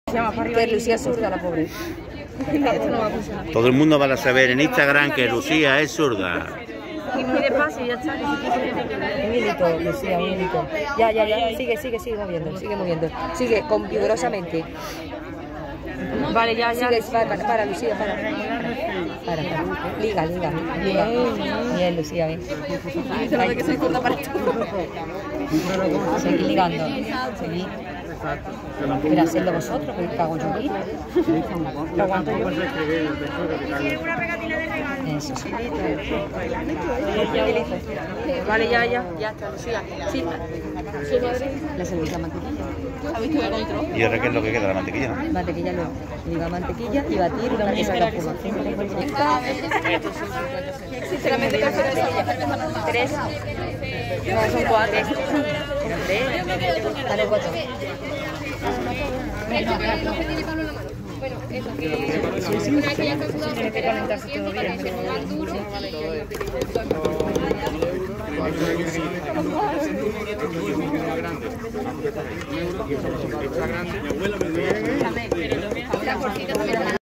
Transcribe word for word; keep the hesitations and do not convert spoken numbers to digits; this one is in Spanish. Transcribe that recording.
Que Lucía es zurda, la pobre. Esto no va a funcionar. Todo el mundo va a saber en Instagram que Lucía es zurda. Y muy despacio y ya está. Un hilito, Lucía, un hilito. Ya, ya, ya. Sigue, sigue, sigue moviendo, sigue moviendo. Sigue con vigorosamente. Vale, ya, ya. Sigue, para, para, para, Lucía, para. Para, para. Liga, liga, liga. Bien, bien, Lucía, bien. Ay, que soy corta para esto. Seguid ligando. Seguid. Pero hacedlo vosotros, que cago yo aquí. Lo aguanto yo. Eso, sí. Vale, ya, ya, ya está, Lucía. Sí. Le servís la mantequilla. ¿Habéis que control? ¿Y ahora qué es lo que queda? ¿La mantequilla? Mantequilla luego. Liga mantequilla y batir una que salga espuma. Sinceramente, casi tres. No, son cuatro. Tres. Dale cuatro. Bueno, eso que una que ya está sudada, se espera un tiempo para que se ponga el duro. La cortita también.